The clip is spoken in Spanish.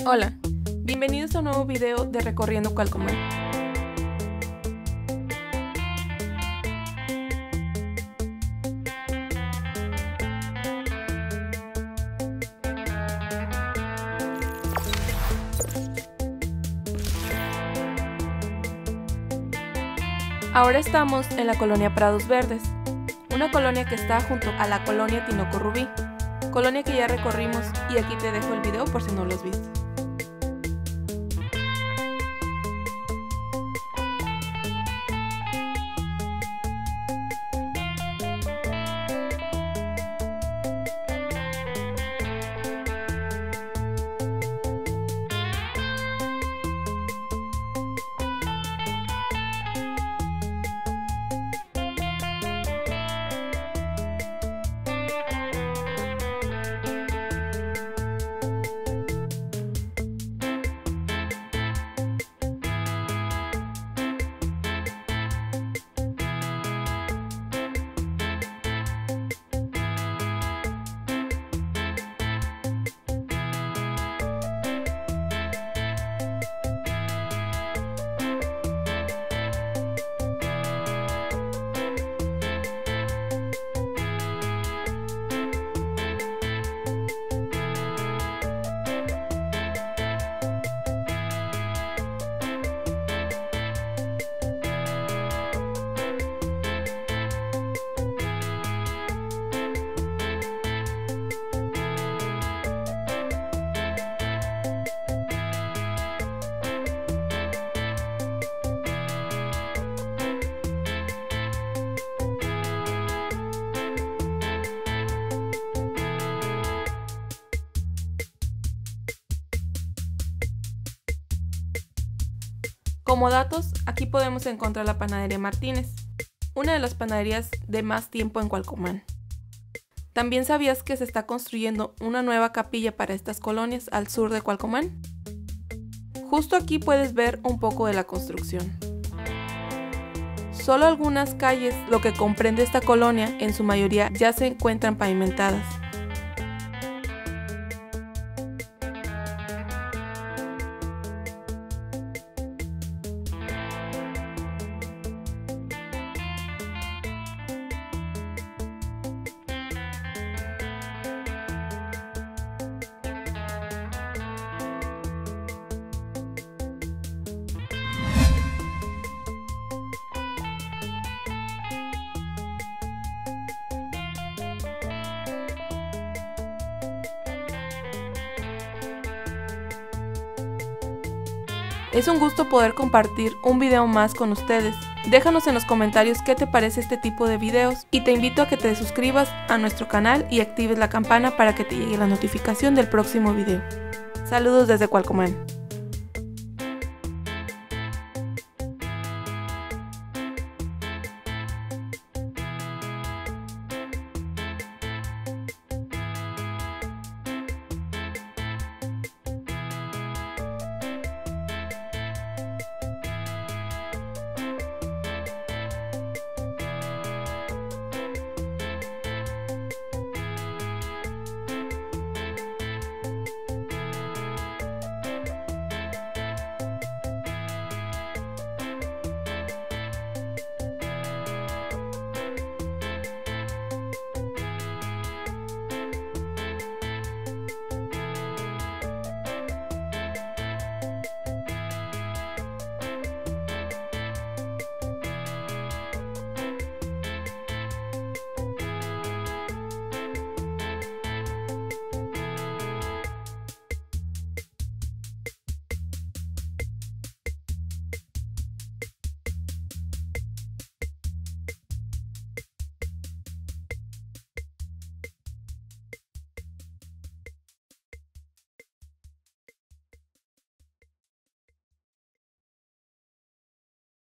Hola, bienvenidos a un nuevo video de Recorriendo Cualcomán. Ahora estamos en la colonia Prados Verdes, una colonia que está junto a la colonia Tinoco Rubí, colonia que ya recorrimos, y aquí te dejo el video por si no lo has visto. Como datos, aquí podemos encontrar la Panadería Martínez, una de las panaderías de más tiempo en Cualcomán. ¿También sabías que se está construyendo una nueva capilla para estas colonias al sur de Cualcomán? Justo aquí puedes ver un poco de la construcción. Solo algunas calles, lo que comprende esta colonia, en su mayoría ya se encuentran pavimentadas. Es un gusto poder compartir un video más con ustedes. Déjanos en los comentarios qué te parece este tipo de videos y te invito a que te suscribas a nuestro canal y actives la campana para que te llegue la notificación del próximo video. Saludos desde Cualcomán.